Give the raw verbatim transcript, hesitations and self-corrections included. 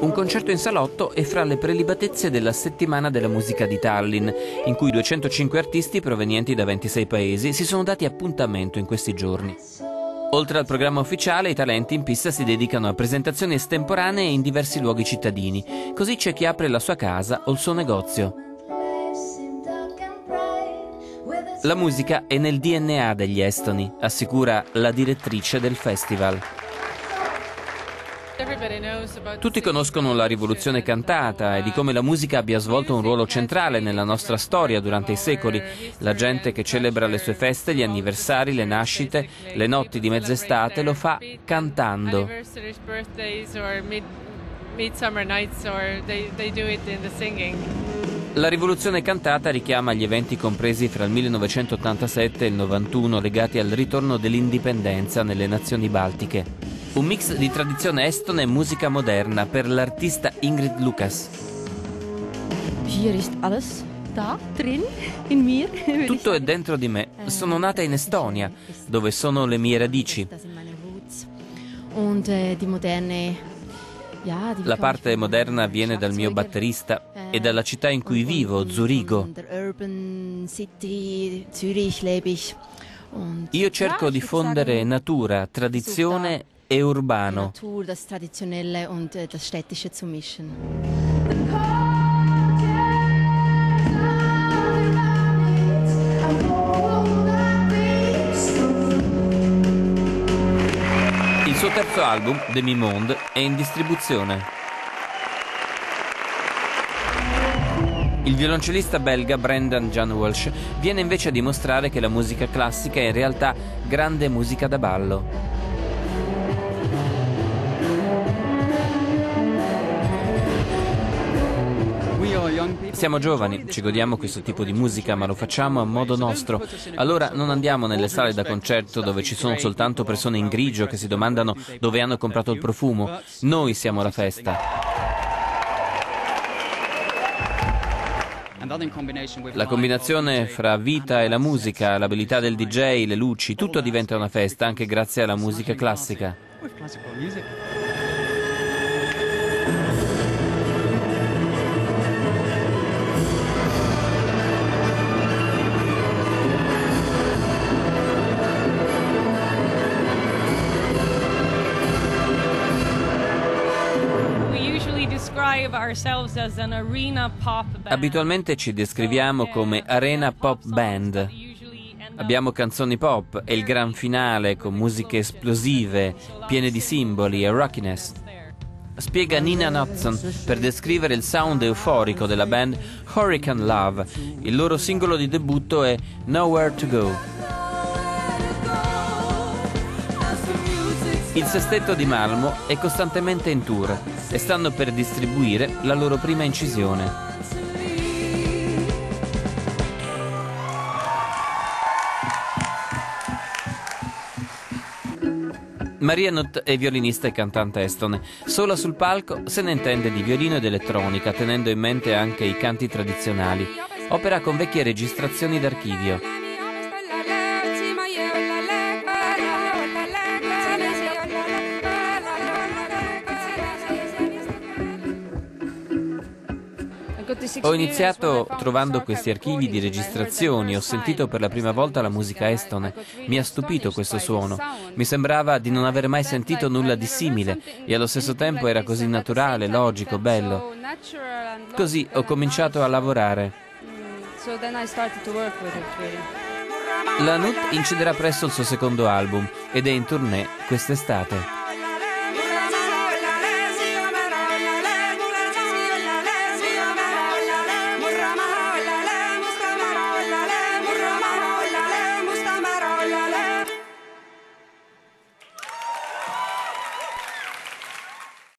Un concerto in salotto è fra le prelibatezze della Settimana della Musica di Tallinn, in cui duecentocinque artisti provenienti da ventisei paesi si sono dati appuntamento in questi giorni. Oltre al programma ufficiale, i talenti in pista si dedicano a presentazioni estemporanee in diversi luoghi cittadini. Così c'è chi apre la sua casa o il suo negozio. La musica è nel D N A degli estoni, assicura la direttrice del festival. Tutti conoscono la rivoluzione cantata e di come la musica abbia svolto un ruolo centrale nella nostra storia durante i secoli. La gente che celebra le sue feste, gli anniversari, le nascite, le notti di mezz'estate lo fa cantando. La rivoluzione cantata richiama gli eventi compresi fra il millenovecentottantasette e il novantuno legati al ritorno dell'indipendenza nelle nazioni baltiche. Un mix di tradizione estone e musica moderna per l'artista Ingrid Lukas. Hier ist alles da drin in mir. Tutto è dentro di me. Sono nata in Estonia, dove sono le mie radici. La parte moderna viene dal mio batterista e dalla città in cui vivo, Zurigo. Io cerco di fondere natura, tradizione e urbano. Il suo terzo album, Demi-Monde, è in distribuzione. Il violoncellista belga Brendan Jan Walsh viene invece a dimostrare che la musica classica è in realtà grande musica da ballo. Siamo giovani, ci godiamo questo tipo di musica, ma lo facciamo a modo nostro. Allora non andiamo nelle sale da concerto dove ci sono soltanto persone in grigio che si domandano dove hanno comprato il profumo. Noi siamo la festa. La combinazione fra vita e la musica, l'abilità del D J, le luci, tutto diventa una festa anche grazie alla musica classica. Abitualmente ci descriviamo come arena pop band. Abbiamo canzoni pop e il gran finale con musiche esplosive, piene di simboli e rockiness. Spiega Nina Nutson per descrivere il sound euforico della band Hurricane Love. Il loro singolo di debutto è Nowhere to Go. Il sestetto di Malmo è costantemente in tour e stanno per distribuire la loro prima incisione. Maria Nutt è violinista e cantante estone. Sola sul palco se ne intende di violino ed elettronica, tenendo in mente anche i canti tradizionali. Opera con vecchie registrazioni d'archivio. Ho iniziato trovando questi archivi di registrazioni, ho sentito per la prima volta la musica estone. Mi ha stupito questo suono. Mi sembrava di non aver mai sentito nulla di simile e allo stesso tempo era così naturale, logico, bello. Così ho cominciato a lavorare. La Nutt inciderà presto il suo secondo album ed è in tournée quest'estate.